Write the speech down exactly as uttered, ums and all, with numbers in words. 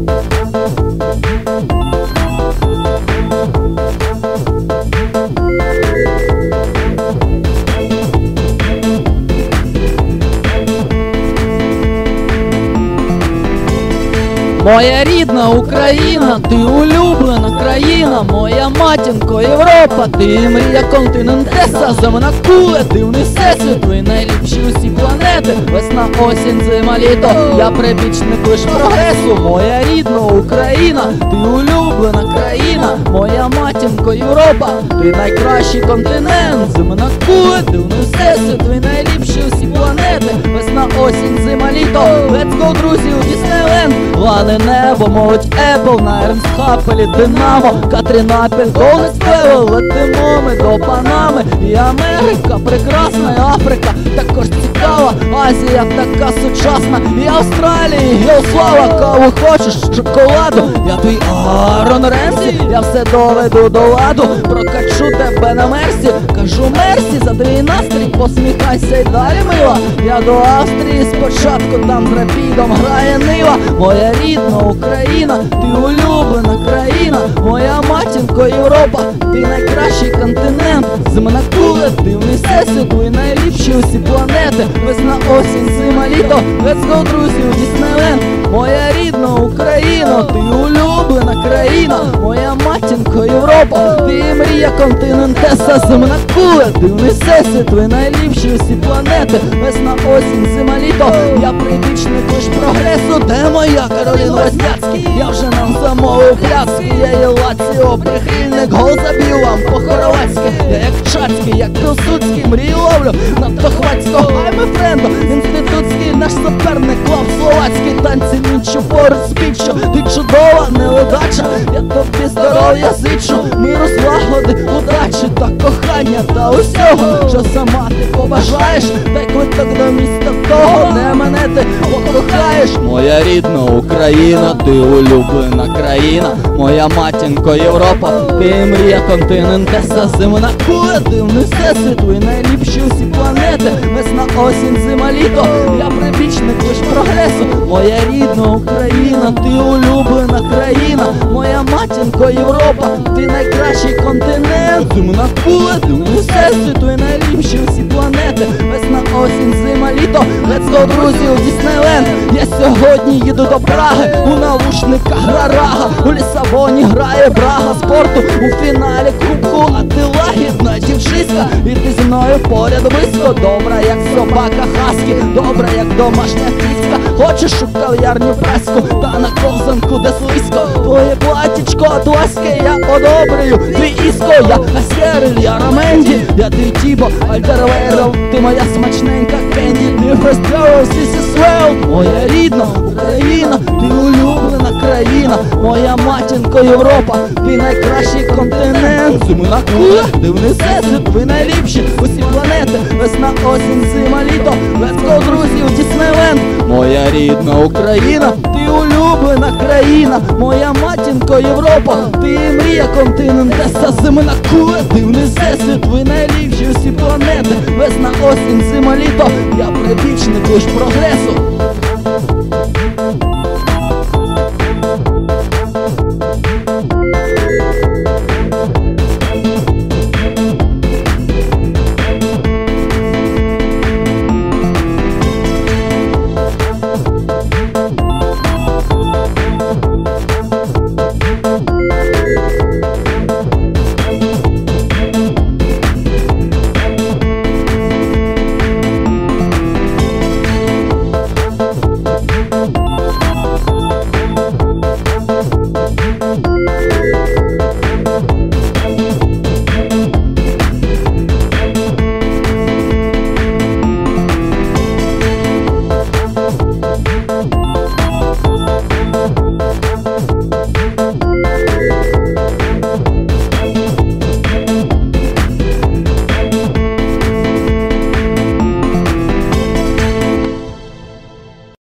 Моя рідна Україна, ти улюблена країна, моя матінко Європа, ти мрія континентеса, земна куля, дивний всесвіт, ви найліпші усі планети, весна, осінь, зима, літо, я прибічник лиш прогресу. Моя рідна Україна, ти улюблена країна, моя матінко Європа, ти найкращий континент, земна куля, дивний всесвіт, ви найліпші усі планети, весна, осінь, зима, літо, let's go, друзі, у Діснейленд. Лане небо, молодь Apple, на Ернстхапелі Динамо, Катрінапіль, Голдес Левел, летимо ми до Панами. І Америка, прекрасна, і Африка також цікава, Азія така сучасна, і Австралія, і слава, каву хочеш, шоколаду, я твій Аарон Ремсі, я все доведу до ладу, прокачу тебе на мерсі, кажу мерсі за твій настрій, посміхайся й далі мила, я до Австрії спочатку, там з рапідом грає Нива. Моя рідна Україна, ти улюблена країна, моя матінко Європа, ти найкращий континент, земна куля, дивний всесвіт, ви найліпші усі планети, весна, осінь, зима, літо, let's go, друзі, у Діснейленд. Моя рідна Україна, ти улюблена країна, моя матінко Європа, ти мрія континентеса, земна куля, дивний всесвіт, ви найліпші усі планети, весна, осінь, зима, літо, я прибічник лиш прогресу. Де моя Кароліна Возняцький? Я вже нам замовив пляски, я є Лаціо, прихильник, гол заб'ю вам по-хорватськи, я як Чацький, як Пилсудський, мрію ловлю надто хвацько, ай ми френдо, інститутський наш суперник, клав словацький, танці нічу поруч спічу, ти чудова невидача, я тобі здоров'я зичу, миру, злагоди, удачі та кохання та усього, що сама ти побажаєш, дай квиток до міста того, де мене ти покохаєш. Моя рідна Україна, ти улюблена країна, моя матінко Європа, ти мрія континентеса, земна куля, дивний всесвіт, ви найліпші усі планети, весна, осінь, зима, літо, я прибічник лиш прогресу. Моя рідна Україна, ти улюблена країна, моя матінко Європа, ти найкращий континент, земна куля, дивний всесвіт, ви найліпші усі планети, весна, осінь, зима, літо, let's go, друзі, у Діснейленд. Я сьогодні їду до Праги, у наушниках гра Рага, у Лісабоні грає Брага спорту, у фіналі кубку, а ти лагідна дівчиська, і ти зі мною поряд близько, добра як собака Хаскі, добра як домашня кіська, хочеш у кав'ярню преску, та на ковзанку де слизько, твоє платічко атлаське, я одобрюю твій іско, я Асєрель, я Раменді, я твій Тібо, Альтервейров, ти моя смачненька Кенді, ти Фрестеров, Сісі Свелт. Моя рідна Україна, ти улюблена країна, моя матінко Європа, ти найкращий континент, земна куля, дивний всесвіт, ви найліпші усі планети, весна, осінь, зима, літо, let's go, друзі, у Діснейленд. Моя рідна Україна, ти улюблена країна, моя матінко Європа, ти мрія континентеса, земна куля, дивний всесвіт, ви найліпші усі планети, весна, осінь, зима, літо, я прибічник лиш прогресу.